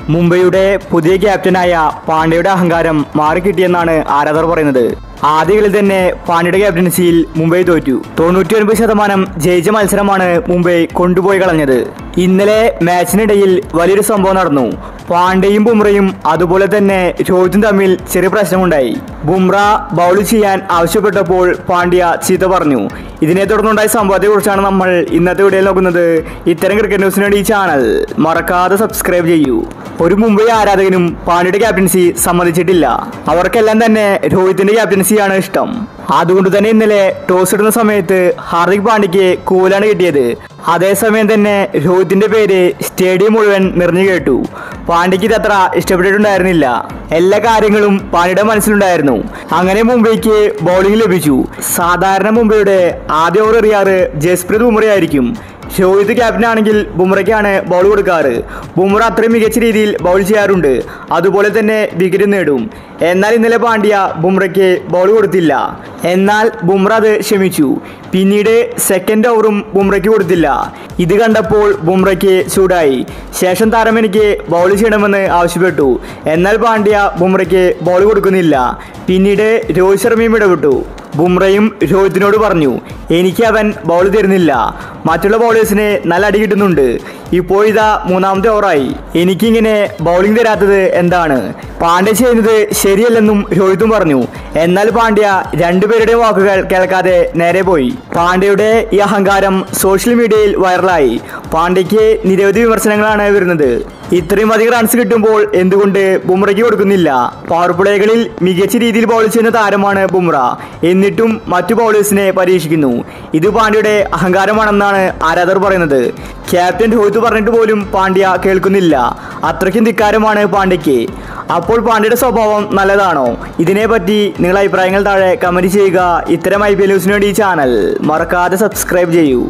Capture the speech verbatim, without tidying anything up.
മുംബൈയുടെ പുതിയ ക്യാപ്റ്റനായ പാണ്ഡ്യയുടെ അഹങ്കാരം മാറിക്കിട്ടിയെന്നാണ് ആരാധകർ പറയുന്നത്. ആദ്യ കളിയിൽ തന്നെ പാണ്ഡ്യയുടെ ക്യാപ്റ്റൻസിയിൽ മുംബൈ തോറ്റു. തൊണ്ണൂറ്റി ഒൻപത് ശതമാനം ജയിച്ച മത്സരമാണ് മുംബൈ കൊണ്ടുപോയി കളഞ്ഞത്. ഇന്നലെ മാച്ചിനിടയിൽ വലിയൊരു സംഭവം നടന്നു. പാണ്ഡ്യയും ബുംറയും അതുപോലെ തന്നെ രോഹിതും തമ്മിൽ ചെറിയ പ്രശ്നമുണ്ടായി. ബുംറ ബൗൾ ചെയ്യാൻ ആവശ്യപ്പെട്ടപ്പോൾ പാണ്ഡ്യ ചീത്ത പറഞ്ഞു. ഇതിനെ തുടർന്നുണ്ടായ സംഭവത്തെക്കുറിച്ചാണ് നമ്മൾ ഇന്നത്തെ വീഡിയോയിൽ നോക്കുന്നത്. ഇത്തരം ക്രിക്കറ്റ് ന്യൂസിന് വേണ്ടി ഈ ചാനൽ മറക്കാതെ സബ്സ്ക്രൈബ് ചെയ്യൂ. ഒരു മുംബൈ ആരാധകനും പാണ്ഡ്യയുടെ ക്യാപ്റ്റൻസി സമ്മതിച്ചിട്ടില്ല. അവർക്കെല്ലാം തന്നെ രോഹിതിന്റെ ക്യാപ്റ്റൻസിയാണ് ഇഷ്ടം. അതുകൊണ്ട് തന്നെ ഇന്നലെ ടോസ് ഇടുന്ന സമയത്ത് ഹാർദിക് പാണ്ഡ്യയ്ക്ക് കൂലാണ് കിട്ടിയത്. അതേസമയം തന്നെ രോഹിതിന്റെ പേര് സ്റ്റേഡിയം മുഴുവൻ നിറഞ്ഞു കേട്ടു. പാണ്ഡ്യയ്ക്ക് ഇത് അത്ര ഇഷ്ടപ്പെട്ടിട്ടുണ്ടായിരുന്നില്ല. എല്ലാ കാര്യങ്ങളും പാണ്ഡ്യയുടെ മനസ്സിലുണ്ടായിരുന്നു. അങ്ങനെ മുംബൈക്ക് ബൗളിംഗ് ലഭിച്ചു. സാധാരണ മുംബൈയുടെ ആദ്യ ഓവർ എറിയാറ് ജസ്പ്രീത് ബുംറയായിരിക്കും. രോഹിത് ക്യാപ്റ്റൻ ആണെങ്കിൽ ബുംറയ്ക്കാണ് ബൗൾ കൊടുക്കാറ്. ബുംറ അത്രയും മികച്ച രീതിയിൽ ബൗൾ ചെയ്യാറുണ്ട്, അതുപോലെ തന്നെ വിക്കറ്റ് നേടും. എന്നാൽ ഇന്നലെ പാണ്ഡ്യ ബുംറയ്ക്ക് ബൗൾ കൊടുത്തില്ല. എന്നാൽ ബുംറ അത് ക്ഷമിച്ചു. പിന്നീട് സെക്കൻഡ് ഓവറും ബുംറയ്ക്ക് കൊടുത്തില്ല. ഇത് കണ്ടപ്പോൾ ബുംറയ്ക്ക് ചൂടായി. ശേഷം താരം എനിക്ക് ബൗൾ ചെയ്യണമെന്ന് ആവശ്യപ്പെട്ടു. എന്നാൽ പാണ്ഡ്യ ബുംറയ്ക്ക് ബൗൾ കൊടുക്കുന്നില്ല. പിന്നീട് രോഹിത് ശർമ്മയും ഇടപെട്ടു. ബുംറയും രോഹിത്തിനോട് പറഞ്ഞു, എനിക്ക് അവൻ ബൗൾ തരുന്നില്ല. മറ്റുള്ള ബൗളേഴ്സിന് നല്ല അടി കിട്ടുന്നുണ്ട്. ഇപ്പോൾ ഇതാ മൂന്നാമത്തെ ഓവറായി, എനിക്കിങ്ങനെ ബൗളിംഗ് തരാത്തത് എന്താണ്? പാണ്ഡ്യ ചെയ്യുന്നത് ശരിയല്ലെന്നും രോഹിതും പറഞ്ഞു. എന്നാൽ പാണ്ഡ്യ രണ്ടുപേരുടെയും വാക്കുകൾ കേൾക്കാതെ നേരെ പോയി. പാണ്ഡ്യയുടെ ഈ അഹങ്കാരം സോഷ്യൽ മീഡിയയിൽ വൈറലായി. പാണ്ഡ്യയ്ക്ക് നിരവധി വിമർശനങ്ങളാണ് വരുന്നത്. ഇത്രയും അധികം റൺസ് കിട്ടുമ്പോൾ എന്തുകൊണ്ട് ബുംറയ്ക്ക് കൊടുക്കുന്നില്ല? പവർ പ്ലേകളിൽ മികച്ച രീതിയിൽ ബൗൾ ചെയ്യുന്ന താരമാണ് ബുംറ. എന്നിട്ടും മറ്റു ബൗളേഴ്സിനെ പരീക്ഷിക്കുന്നു. ഇത് പാണ്ഡ്യയുടെ അഹങ്കാരമാണെന്നാണ് ആരാധകർ പറയുന്നത്. ക്യാപ്റ്റൻ രോഹിത് പറഞ്ഞിട്ട് പോലും പാണ്ഡ്യ കേൾക്കുന്നില്ല. അത്രയ്ക്കും ധിക്കാരമാണ് പാണ്ഡ്യയ്ക്ക്. അപ്പോൾ പാണ്ഡ്യയുടെ സ്വഭാവം നല്ലതാണോ? ഇതിനെപ്പറ്റി നിങ്ങളുടെ അഭിപ്രായങ്ങൾ താഴെ കമൻറ്റ് ചെയ്യുക. ഇത്തരം ഐ പി എൽ ന്യൂസിന് വേണ്ടി ഈ ചാനൽ മറക്കാതെ സബ്സ്ക്രൈബ് ചെയ്യൂ.